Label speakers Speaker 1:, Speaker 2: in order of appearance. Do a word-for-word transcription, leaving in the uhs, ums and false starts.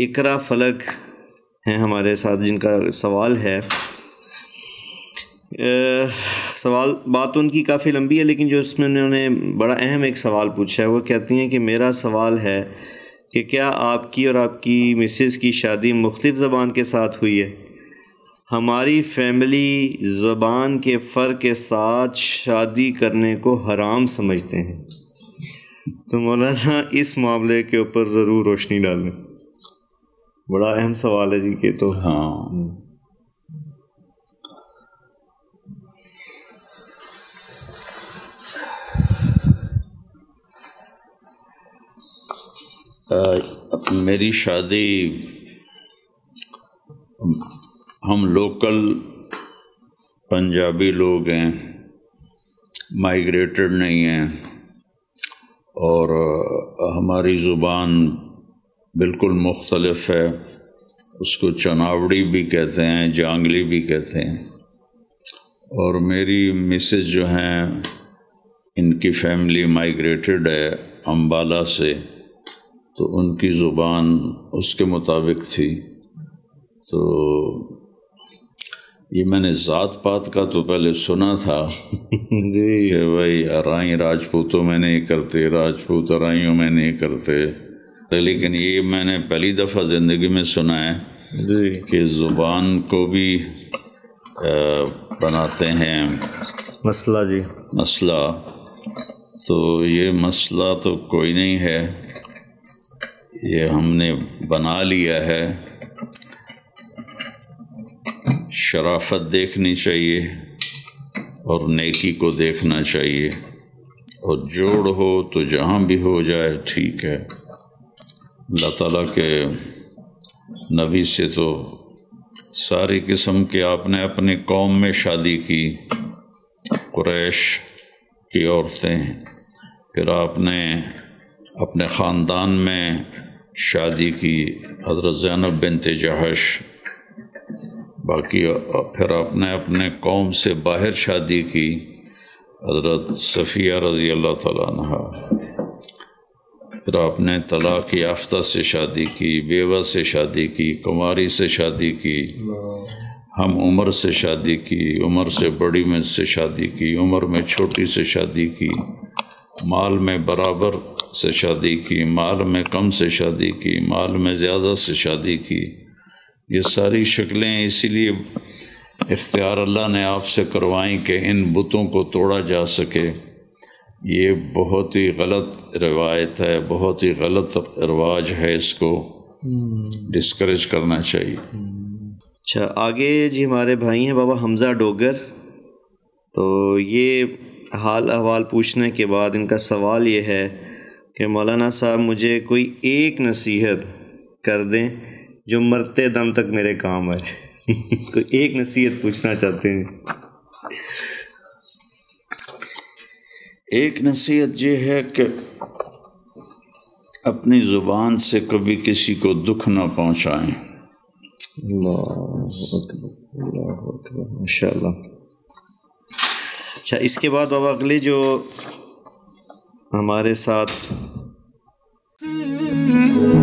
Speaker 1: اقرا فلک ہیں ہمارے ساتھ جن کا سوال ہے. سوال بات ان کی کافی لمبی ہے لیکن جو اس میں انہوں نے بڑا اہم ایک سوال پوچھا ہے، وہ کہتی ہیں کہ میرا سوال ہے کہ کیا آپ کی اور آپ کی مسز کی شادی مختلف زبان کے ساتھ ہوئی ہے؟ ہماری فیملی زبان کے فرق کے ساتھ شادی کرنے کو حرام سمجھتے ہیں، تو مولانا اس معاملے کے اوپر ضرور روشنی ڈالیں. بڑا اہم سوال ہے جی کہ تو
Speaker 2: ہاں میری شادی ہم لوکل پنجابی لوگ ہیں، مائیگریٹڈ نہیں ہیں، اور ہماری زبان بالکل مختلف ہے. اس کو چناوڑی بھی کہتے ہیں، جانگلی بھی کہتے ہیں. اور میری مسز جو ہیں ان کی فیملی مائیگریٹڈ ہے امبالہ سے، تو ان کی زبان اس کے مطابق تھی. تو یہ میں نے ذات پات کا تو پہلے سنا تھا
Speaker 1: جی
Speaker 2: کہ بھائی ارائی راجپوتوں میں نہیں کرتے، راجپوت ارائیوں میں نہیں کرتے، لیکن یہ میں نے پہلی دفعہ زندگی میں سنا ہے
Speaker 1: جی
Speaker 2: کہ زبان کو بھی بناتے ہیں
Speaker 1: مسئلہ. جی
Speaker 2: مسئلہ. تو یہ مسئلہ تو کوئی نہیں ہے، یہ ہم نے بنا لیا ہے. شرافت دیکھنی چاہیے اور نیکی کو دیکھنا چاہیے، اور جوڑ ہو تو جہاں بھی ہو جائے ٹھیک ہے. اللہ تعالیٰ کے نبی سے تو ساری قسم کے آپ نے اپنی قوم میں شادی کی، قریش کی عورتیں، پھر آپ نے اپنے خاندان میں شادی کی، حضرت زینب بنت جہش، باقی پھر آپ نے اپنے قوم سے باہر شادی کی، حضرت صفیہ رضی اللہ تعالیٰ عنہا. پھر آپ نے طلاق یافتہ سے شادی کی، بیوہ سے شادی کی، کنواری سے شادی کی، ہم عمر سے شادی کی، عمر سے بڑی میں سے شادی کی، عمر میں چھوٹی سے شادی کی، مال میں برابر سے شادی کی، مال میں کم سے شادی کی، مال میں زیادہ سے شادی کی. یہ ساری شکلیں اسی لیے اختیار اللہ نے آپ سے کروائیں کہ ان بتوں کو توڑا جا سکے. یہ بہت ہی غلط روایت ہے، بہت ہی غلط رواج ہے، اس کو ڈسکریج کرنا چاہیے.
Speaker 1: اچھا آگے جی ہمارے بھائی ہیں بابا حمزہ ڈوگر. تو یہ حال احوال پوچھنے کے بعد ان کا سوال یہ ہے کہ مولانا صاحب مجھے کوئی ایک نصیحت کر دیں جو مرتے دم تک میرے کام آئے. کوئی ایک نصیحت پوچھنا چاہتے ہیں.
Speaker 2: ایک نصیحت یہ ہے کہ اپنی زبان سے کبھی کسی کو دکھ نہ پہنچائیں.
Speaker 1: اللہ اکبر اللہ اکبر ماشاء اللہ. اچھا اس کے بعد بابا اگلے جو ہمارے ساتھ